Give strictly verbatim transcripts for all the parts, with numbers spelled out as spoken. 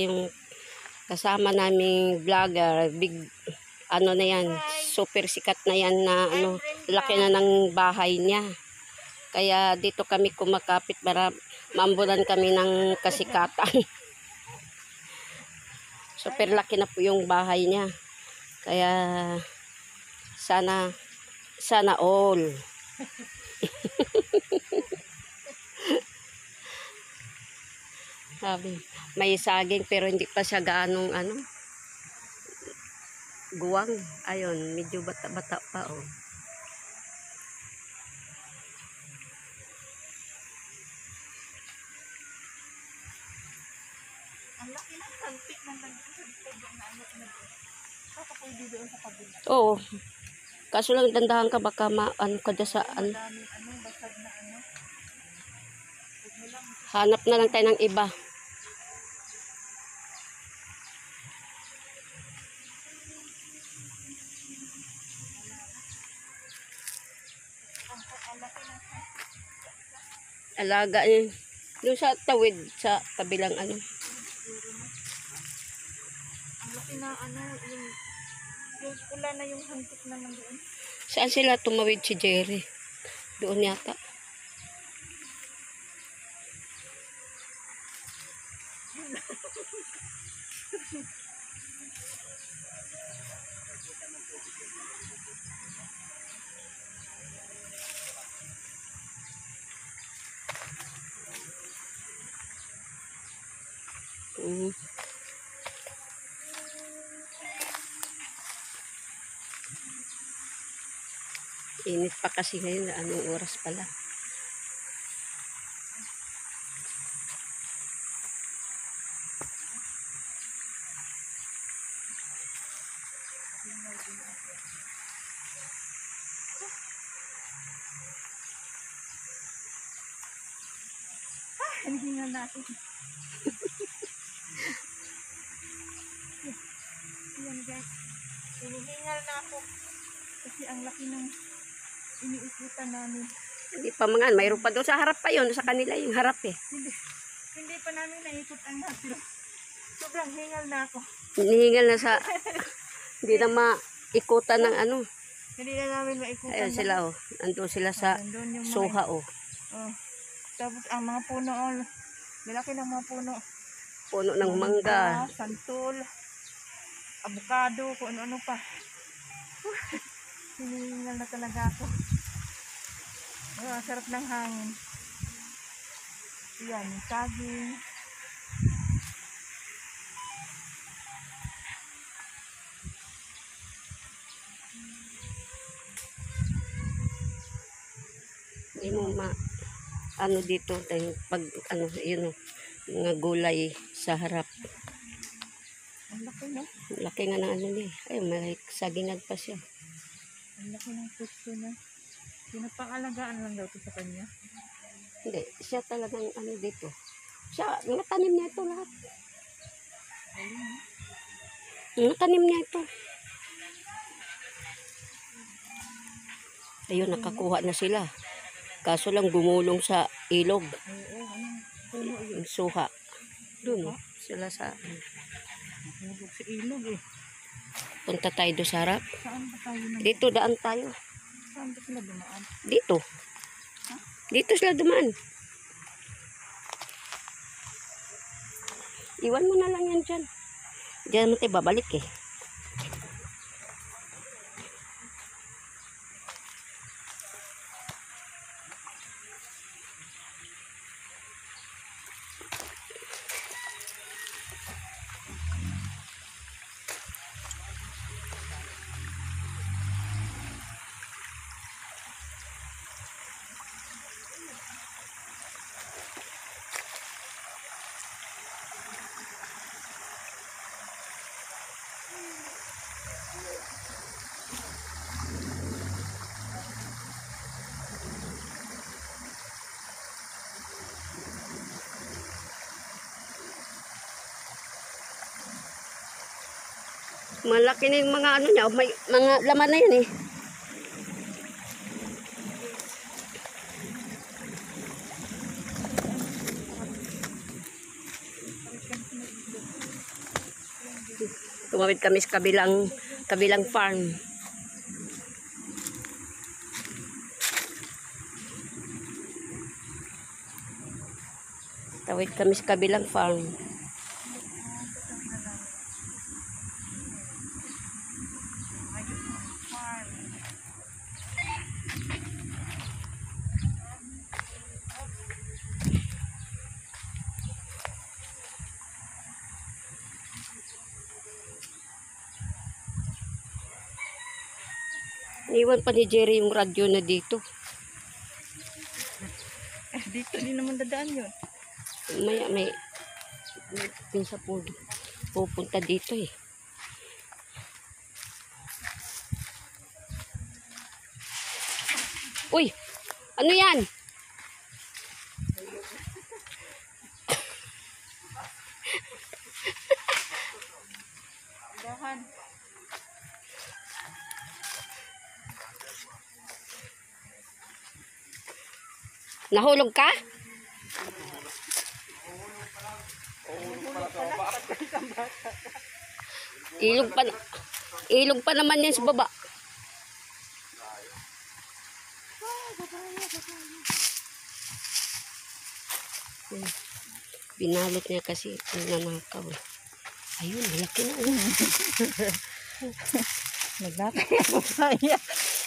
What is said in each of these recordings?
yung kasama naming vlogger, big ano na yan, super sikat na yan na ano, laki na ng bahay niya. Kaya dito kami kumakapit para maambulan kami ng kasikatan. Super laki na po yung bahay niya. Kaya sana sana all. Sabi, may saging pero hindi pa siya gaanong ano, guwang. Ayun, medyo bata-bata pa oh. Ang laki ng salpik ng nagpapagod na ano na doon. Baka pwede doon sa kabila. Oo. Kaso lang dandahan ka baka ma ano ka dyan sa ano. Madaming ano, basag na ano. Huwag mo lang. Hanap na lang tayo ng iba. Alaga niya. Doon sa tawid sa kabilang ano. Ang laki na ano, yung, yung pula na yung hantik naman doon. Saan sila tumawid si Jerry? Doon yata. Mm. Init pa kasi ngayon, anong oras pala. Ah, hinihingal natin. Yan guys, hinihingal na ako. Kasi ang laki ng iniikutan namin. Hindi pa mga, mayroon pa doon sa harap pa yun, sa kanila yung harap eh. Hindi, hindi pa namin naikot ang natin. Sobrang hingal na ako. Hinihingal na sa, hindi na maikutan ng ano. Hindi na namin maikutan. Ayun sila oh, nandun sila sa Nandun yung mga- suha oh. Oh. Tapos ang mga puno, oh, lalaki ng mga puno. Puno ng mangga. Santol, avocado, kung ano-ano pa. Hinihingal na talaga ako. Oh, sarap ng hangin. Yan, saging. Hindi mo ma, ano dito, dahil pag, ano, yun oh, mga gulay sa harap. Ang laki, no? Laki nga ng ano niya. Ay, may sagingan pa siya. Ang laki ng puso na. Pinapangalagaan lang daw ito sa kanya. Hindi, siya talagang ano dito. Siya, mga tanim niya ito lahat. Mga tanim niya ito. Ayun, nakakuha na sila. Kaso lang gumulong sa ilog. Oo, ano? Puno yun. Yung suha. Doon, oh, sila sa... Nabog sa ilog eh. Punta tayo doon sa harap. Saan ba tayo na? Dito, daan tayo. Saan ba sila dumaan? Dito. Dito sila dumaan. Iwan mo na lang yan dyan. Diyan mo tayo babalik eh. Malaki na yung mga ano niya. May mga laman na yan eh. Tumawid kami sa kabilang, kabilang farm. Tawid kami sa kabilang farm. Iwan pa ni Jerry yung radyo na dito. Eh, dito din naman dadaan yun. May, may, may pinsa po pupunta dito eh. Uy! Ano yan? Dahan. Nahulog ka? Ilog pa, ilog pa naman yan sa baba. Hmm. Binalot niya kasi nanakaw. Ayun, malaki na. Naglakay ako kaya.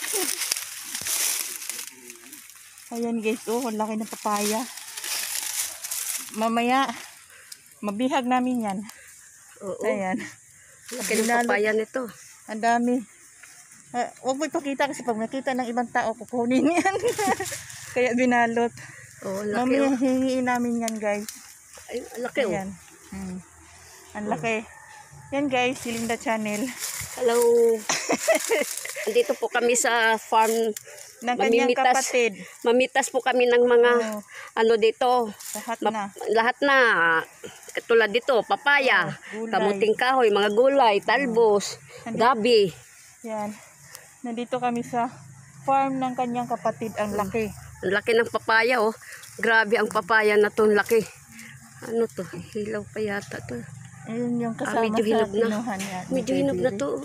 Ayan guys, oh, ang laki ng papaya. Mamaya, mabihag namin yan. Oo. Ayan. Laki ng papaya nito. Ang dami. Uh, huwag mo ipakita kasi pag nakita ng ibang tao, kukunin yan. Kaya binalot. Oo, laki. Mamaya Oh. hingiin namin yan guys. Ay, laki. Ayan. Hmm. Ang laki. Yan guys, si Linda Channel. Hello. Andito po kami sa farm Ng kanyang kapatid. Mamitas po kami ng mga Oh, ano dito. lahat Ma- na. lahat na. Katulad dito, papaya, Oh, gulay. kamuting kahoy, mga gulay, talbos, Nandito- gabi. Yan. Nandito kami sa farm ng kanyang kapatid. Ang laki. Ang laki ng papaya, oh. Grabe ang papaya na to, ang laki. Ano to? Hilaw pa yata to. Ayun yung Ah, kasama medyo sa hinog na. pinuhan yan. Medyo hinog na to.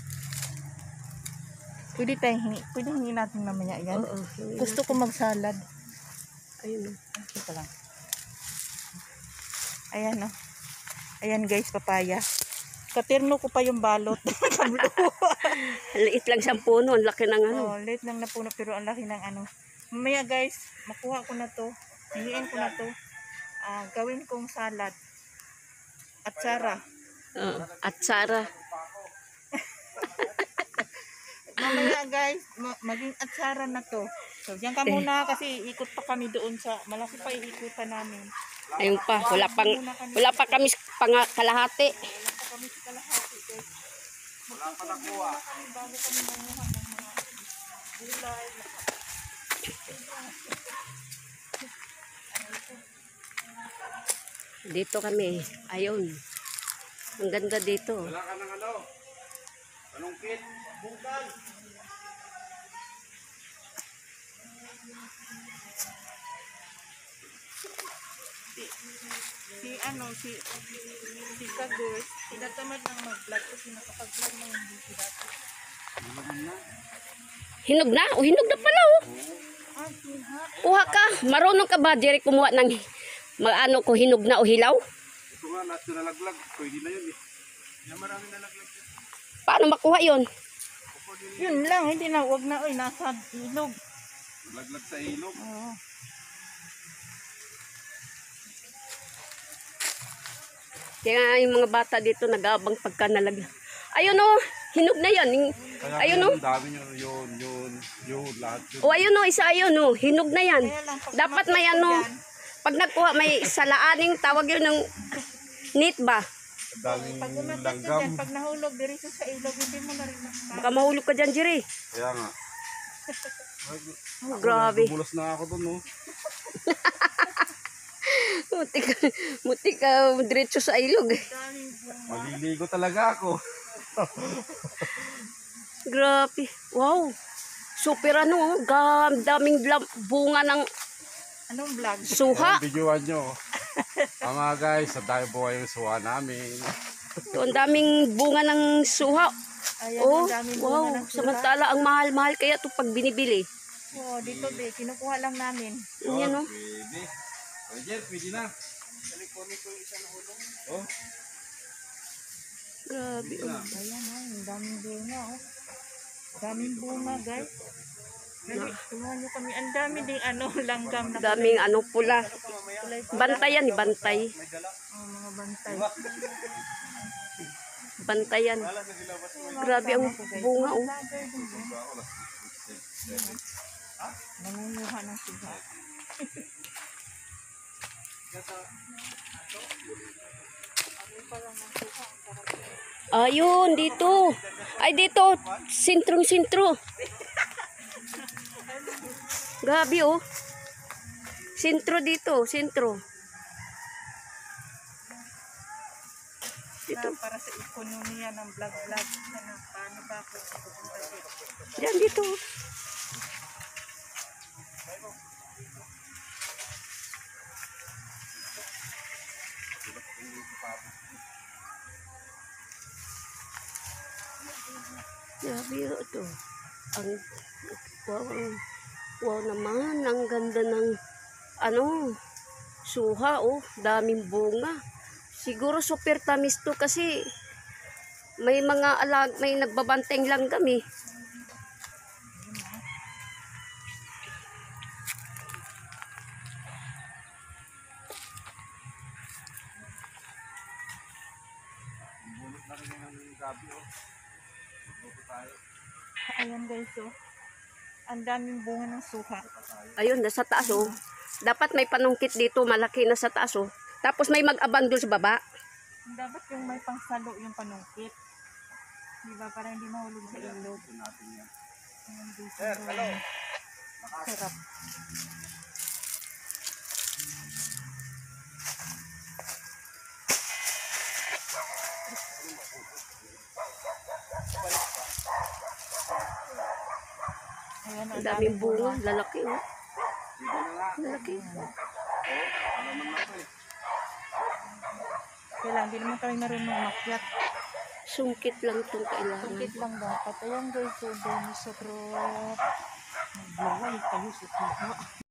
Pwede tayong hingi. Pwede hingi natin mamaya yan. Oo. Gusto ko magsalad. Ayun. oh. Ito lang. Ayan o. Ayan guys, papaya. Katirno ko pa yung balot. Liit lang siyang puno, ang laki ng ano. Oh, late lang na puno pero ang laki ng ano. Mamaya guys, makuha ko na to. Hingiin ko na to. Ah, gawin kong salad. At sara. Oo. At Sara. Mamaya guys, ma- maging atsara na to. So, diyan ka muna kasi ikot pa kami doon sa, malaki pa iikutan namin. Ayun pa, wala pang wala pa kami pang kalahati. Wala pa kami sa kalahati guys. Magsusunod muna kami bago kami manguha ng mga gulay. Dito kami. Ayun. Ang ganda dito. Wala ka ng ano? Anong kit? Bungkal. Si, si ano, si, si Kagos, tinatamad ng mag-vlog kasi nakapag-vlog ng hindi si dati. Hinog na? O hinog na pala oh. Ah, siha. Kuha ka. Marunong ka ba, Jerry, kumuha ng mag-ano ko hinog na o hilaw? Ito nga, lahat na nalaglag. Pwede na yun eh. Yan marami nalaglag yan. Paano makuha yon? Yun lang, hindi na, wag na, oy, nasa ilog. Nalaglag sa ilog. Oo. Kaya yung mga bata dito nag-aabang pagka nalaglag. Ayun oh, hinog na yan. Yung- Kaya Ayun yun, oh. ang dami nyo, yun, yun, yun, lahat yun. O ayun oh, isa ayun oh, hinog na yan. Kaya lang, pag Dapat may tumakbo ano, dyan, pag nagkuha may salaaning tawag yun ng nit ba? Ang daming pag umakyat ka langgam. dyan, pag nahulog, diretso sa ilog, hindi mo na rin makita. Baka mahulog ka dyan, Jerry. Kaya nga. Oh, grabe. Bumulos na ako dun, no? Muti ka, muti ka diretso sa ilog. eh. Daming bunga. Maliligo talaga ako. Grabe. Wow. Super ano, oh. Gam, daming blam- bunga ng Anong vlog? suha. Ayan, videoan nyo. Ah, mga guys, sa dahil buhay yung suha namin. Ito, ang daming bunga ng suha. Ayan, Oh, ang daming wow. bunga ng suha. Samantala, ang mahal-mahal kaya ito pag binibili. Oh, dito be, kinukuha lang namin. Yan, oh. Pwede. Roger, pwede na. California ko yung isa na hulong. Oh. Grabe, oh. Ayan, oh, ang daming bunga, oh. Daming bunga, guys. Dali, tulungan nyo kami. Ang dami ding ano, langgam na Daming ano pula. kulay pula. Bantay yan, eh, bantay. Oh, mga bantay. Bantay yan. Grabe ang bunga, oh. Nangunguha ng suha. Ayun, dito. Ay, dito. Sintrong-sintro. Grabe, oh. Sintro dito, sintro. Dito. Na, para sa ekonomiya ng vlog-vlog. Ano, paano ba ako pupunta dito? Diyan, dito. Grabe yun ito. Ang, wow, ang- wow naman, ang ganda ng, ano, suha, oh, daming bunga. Siguro super tamis to kasi may mga alag, may nagbabanteng lang kami. Bulot na rin ng gabi, oh. Buto tayo. Ayan guys, oh. Ang daming bunga ng suha. Ayun, nasa taas, oh. Dapat may panungkit dito, malaki na sa taas, oh. Tapos may mag-abang doon sa baba. Dapat yung may pangsalo yung panungkit. Diba? Para hindi mahulog sa ilog. Ito natin yan. Ayan guys. Sir, hello. Sarap. Ayan, Ang daming bunga, lalaki, oh. Pwede na nga. Lalaki. Oh, alaman na to eh. Kailangan, hindi naman kami marunong makyat. Sungkit lang itong kailangan. Sungkit lang dapat. Ayan guys, so dami sa pro. Naglaway kayo sa suha.